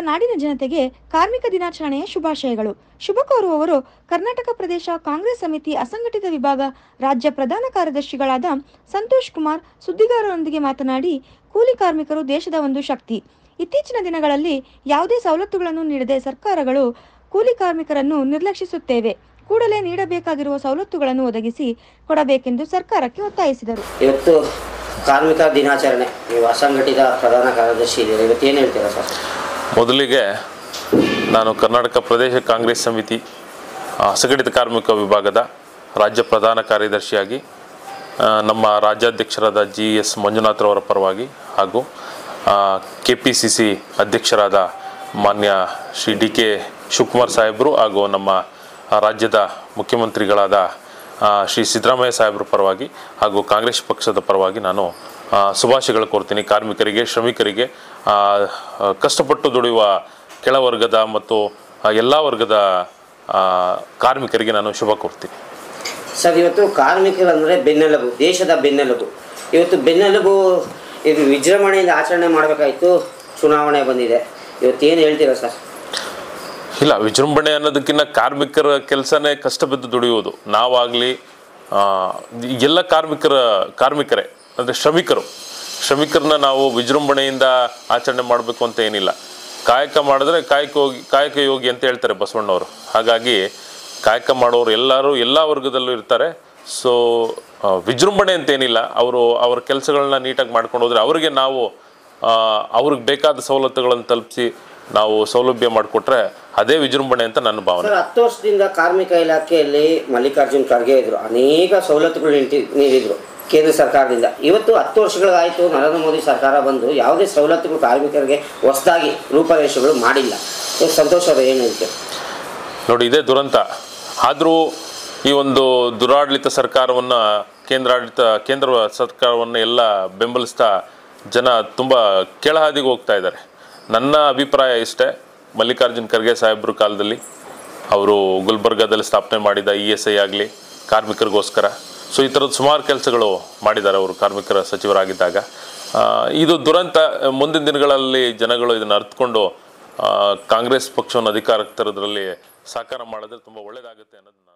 ನಾಡಿನ ಜನತೆಗೆ ಕಾರ್ಮಿಕ ದಿನಾಚರಣೆಯ ಶುಭಾಶಯಗಳು. ಶುಭ ಕೋರುವವರು ಕರ್ನಾಟಕ ಪ್ರದೇಶ ಕಾಂಗ್ರೆಸ್ ಸಮಿತಿ ಅಸಂಘಟಿತ ವಿಭಾಗ ರಾಜ್ಯ ಪ್ರಧಾನ ಕಾರ್ಯದರ್ಶಿಗಳಾದ ಸಂತೋಷ್ ಕುಮಾರ್ ಸುದ್ದಿಗಾರರೊಂದಿಗೆ ಮಾತನಾಡಿ, ಕೂಲಿ ಕಾರ್ಮಿಕರು ದೇಶದ ಒಂದು ಶಕ್ತಿ. ಇತ್ತೀಚಿನ ದಿನಗಳಲ್ಲಿ ಯಾವುದೇ ಸವಲತ್ತುಗಳನ್ನು ನೀಡದೆ ಸರ್ಕಾರಗಳು ಕೂಲಿ ಕಾರ್ಮಿಕರನ್ನು ನಿರ್ಲಕ್ಷಿಸುತ್ತೇವೆ. ಕೂಡಲೇ ನೀಡಬೇಕಾಗಿರುವ ಸವಲತ್ತುಗಳನ್ನು ಒದಗಿಸಿ ಕೊಡಬೇಕೆಂದು ಸರ್ಕಾರಕ್ಕೆ ಒತ್ತಾಯಿಸಿದರು. ಇವತ್ತು ಕಾರ್ಮಿಕ ದಿನಾಚರಣೆ, ನೀವು ಅಸಂಘಟಿತ ಪ್ರಧಾನ ಕಾರ್ಯದರ್ಶಿ ಇದ್ದೀರಿ, ಇವತ್ತು ಏನು ಹೇಳ್ತೀರಾ ಸರ್? ಮೊದಲಿಗೆ ನಾನು ಕರ್ನಾಟಕ ಪ್ರದೇಶ ಕಾಂಗ್ರೆಸ್ ಸಮಿತಿ ಅಸಂಘಟಿತ ಕಾರ್ಮಿಕ ವಿಭಾಗದ ರಾಜ್ಯ ಪ್ರಧಾನ ಕಾರ್ಯದರ್ಶಿಯಾಗಿ ನಮ್ಮ ರಾಜ್ಯಾಧ್ಯಕ್ಷರಾದ GS ಮಂಜುನಾಥ್ರವರ ಪರವಾಗಿ ಹಾಗೂ KPCC ಅಧ್ಯಕ್ಷರಾದ ಮಾನ್ಯ ಶ್ರೀ DK ಶಿವಕುಮಾರ್ ಸಾಹೇಬರು ಹಾಗೂ ನಮ್ಮ ರಾಜ್ಯದ ಮುಖ್ಯಮಂತ್ರಿಗಳಾದ ಶ್ರೀ ಸಿದ್ದರಾಮಯ್ಯ ಸಾಹೇಬ್ರ ಪರವಾಗಿ ಹಾಗೂ ಕಾಂಗ್ರೆಸ್ ಪಕ್ಷದ ಪರವಾಗಿ ನಾನು ಶುಭಾಶಯಗಳು ಕೋರ್ತೀನಿ. ಕಾರ್ಮಿಕರಿಗೆ, ಶ್ರಮಿಕರಿಗೆ, ಕಷ್ಟಪಟ್ಟು ದುಡಿಯುವ ಕೆಳವರ್ಗದ ಮತ್ತು ಎಲ್ಲ ವರ್ಗದ ಕಾರ್ಮಿಕರಿಗೆ ನಾನು ಶುಭ ಕೋರ್ತೀನಿ. ಸರ್, ಇವತ್ತು ಕಾರ್ಮಿಕರಂದರೆ ಬೆನ್ನೆಲುಬು, ದೇಶದ ಬೆನ್ನೆಲುಬು. ಇವತ್ತು ಬೆನ್ನೆಲುಬು ಇದು ವಿಜೃಂಭಣೆಯಿಂದ ಆಚರಣೆ ಮಾಡಬೇಕಾಯಿತು, ಚುನಾವಣೆ ಬಂದಿದೆ, ಇವತ್ತು ಏನು ಹೇಳ್ತೀರಾ ಸರ್? ಇಲ್ಲ, ವಿಜೃಂಭಣೆ ಅನ್ನೋದಕ್ಕಿಂತ ಕಾರ್ಮಿಕರ ಕೆಲಸನೇ ಕಷ್ಟ ಬಿದ್ದು ದುಡಿಯುವುದು. ನಾವಾಗಲಿ ಎಲ್ಲ ಕಾರ್ಮಿಕರೇ ಅಂದರೆ ಶ್ರಮಿಕರನ್ನ ನಾವು ವಿಜೃಂಭಣೆಯಿಂದ ಆಚರಣೆ ಮಾಡಬೇಕು ಅಂತ ಏನಿಲ್ಲ. ಕಾಯಕ ಮಾಡಿದ್ರೆ ಕಾಯಕ ಯೋಗಿ ಅಂತ ಹೇಳ್ತಾರೆ ಬಸವಣ್ಣವರು. ಹಾಗಾಗಿ ಕಾಯಕ ಮಾಡೋರು ಎಲ್ಲ ವರ್ಗದಲ್ಲೂ ಇರ್ತಾರೆ. ಸೊ ವಿಜೃಂಭಣೆ ಅಂತೇನಿಲ್ಲ. ಅವ್ರ ಕೆಲಸಗಳನ್ನ ನೀಟಾಗಿ ಮಾಡ್ಕೊಂಡು ಹೋದರೆ ಅವ್ರಿಗೆ ನಾವು ಅವ್ರಿಗೆ ಬೇಕಾದ ಸವಲತ್ತುಗಳನ್ನು ತಲುಪಿಸಿ ನಾವು ಸೌಲಭ್ಯ ಮಾಡಿಕೊಟ್ರೆ ಅದೇ ವಿಜೃಂಭಣೆ ಅಂತ ನನ್ನ ಭಾವನೆ. 10 ವರ್ಷದಿಂದ ಕಾರ್ಮಿಕ ಇಲಾಖೆಯಲ್ಲಿ ಮಲ್ಲಿಕಾರ್ಜುನ್ ಖರ್ಗೆ ಇದ್ರು, ಅನೇಕ ಸವಲತ್ತುಗಳು ನೀಡಿದ್ರು ಕೇಂದ್ರ ಸರ್ಕಾರದಿಂದ. ಇವತ್ತು 10 ವರ್ಷಗಳಾಯಿತು, ನರೇಂದ್ರ ಮೋದಿ ಸರ್ಕಾರ ಬಂದು ಯಾವುದೇ ಸವಲತ್ತುಗಳು ಕಾರ್ಮಿಕರಿಗೆ ಹೊಸದಾಗಿ ರೂಪರೇಷೆಗಳು ಮಾಡಿಲ್ಲ. ಸಂತೋಷ ಅವರು ಏನು ಹೇಳ್ತೀವಿ ನೋಡಿ, ಇದೇ ದುರಂತ. ಆದರೂ ಈ ಒಂದು ದುರಾಡಳಿತ ಸರ್ಕಾರವನ್ನು ಕೇಂದ್ರ ಸರ್ಕಾರವನ್ನು ಎಲ್ಲ ಬೆಂಬಲಿಸ್ತಾ ಜನ ತುಂಬ ಕೆಳಹಾದಿಗೆ ಹೋಗ್ತಾ ಇದ್ದಾರೆ. ನನ್ನ ಅಭಿಪ್ರಾಯ ಇಷ್ಟೇ, ಮಲ್ಲಿಕಾರ್ಜುನ್ ಖರ್ಗೆ ಸಾಹೇಬ್ರ ಕಾಲದಲ್ಲಿ ಅವರು ಗುಲ್ಬರ್ಗಾದಲ್ಲಿ ಸ್ಥಾಪನೆ ಮಾಡಿದ ESI ಆಗಲಿ ಕಾರ್ಮಿಕರಿಗೋಸ್ಕರ, ಸೊ ಈ ಥರದ ಸುಮಾರು ಕೆಲಸಗಳು ಮಾಡಿದ್ದಾರೆ ಅವರು ಕಾರ್ಮಿಕರ ಸಚಿವರಾಗಿದ್ದಾಗ. ಇದು ದುರಂತ. ಮುಂದಿನ ದಿನಗಳಲ್ಲಿ ಜನಗಳು ಇದನ್ನು ಅರ್ಥಕೊಂಡು ಕಾಂಗ್ರೆಸ್ ಪಕ್ಷವನ್ನು ಅಧಿಕಾರಕ್ಕೆ ತರೋದ್ರಲ್ಲಿ ಸಹಕಾರ ಮಾಡಿದ್ರೆ ತುಂಬ ಒಳ್ಳೆಯದಾಗುತ್ತೆ ಅನ್ನೋದನ್ನ